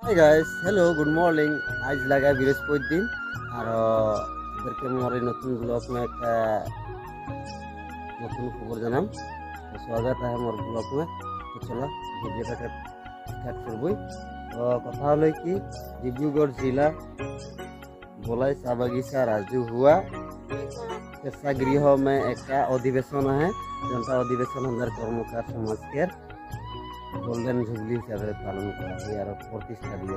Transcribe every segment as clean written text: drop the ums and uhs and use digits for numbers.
Hey guys, hello, good morning. आज लगा बृहस्पति दिन और इधर के हमारे नতুन ब्लॉग में एक नতুन खबर জানাম। तो स्वागत है हमारे ब्लॉग में। तो चलो वीडियो का स्टार्ट करबई। तो कथा हलो कि डिब्रुगढ़ जिला बोलाई साबागिसा राजू हुआ प्रेक्षागृह में एक अधिवेशन है जनता अधिवेशन अंदर कर्मकार समाज के गोल्डन जुबली हिसाब से पालन करा और प्रतिष्ठा दिए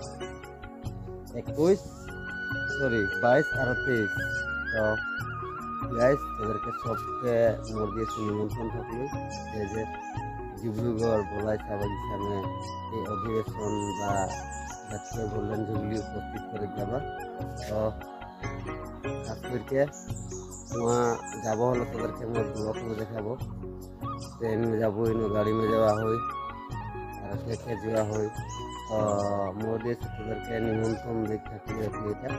21 सॉरी 22 और 23 तो गाइस इधर के सबके मोर दिए निमंत्रण थकल जे डिब्रुगढ़ बोलाई साबागिसा में ये अधिवेशन बा जातीय गोल्डन जुबली उपस्थित कर जाबा तो खास करके वहाँ যাব হলো তাদেরকে মোর ব্লগ में দেখাবো ट्रेन में যাব इन गाड़ी में जावा होई और देखे जुआ होई तो मोर देश তাদেরকে निमंत्रण देख থাকলে এটা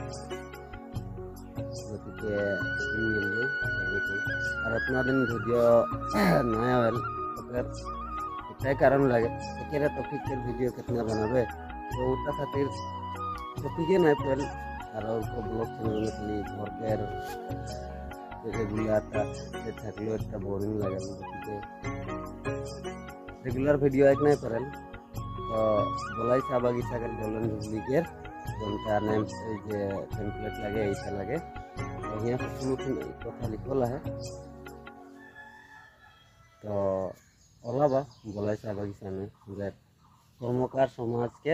গতিকে মিলবে আর আপনাদের ভিডিও नया वेल अगर क्या कारण लगे एकेरा टॉपिक के वीडियो कितना बनाबे तो उटा खातिर टॉपिक नहीं पहल और उनको ब्लॉग चैनल में खाली घर के रेगुलरटा থাকলেও একটা बोरिंग লাগে গতিকে रेगुलर वीडियो एक नहीं पड़ल तो बोलाई साबागिसा के गोल्डन जुबली के जनता नेम जे टेम्पलेट लगे ऐसा लगे तो यहाँ पर कथा लिखल है तो ओलाबा बोलाई साबागिसा में कर्मकार समाज के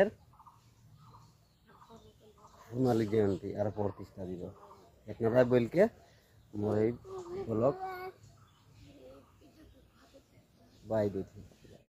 सोनाली जयंती और प्रतिष्ठा दिवस एक नथा बोल के मोर ब्लॉग बाय दी थी।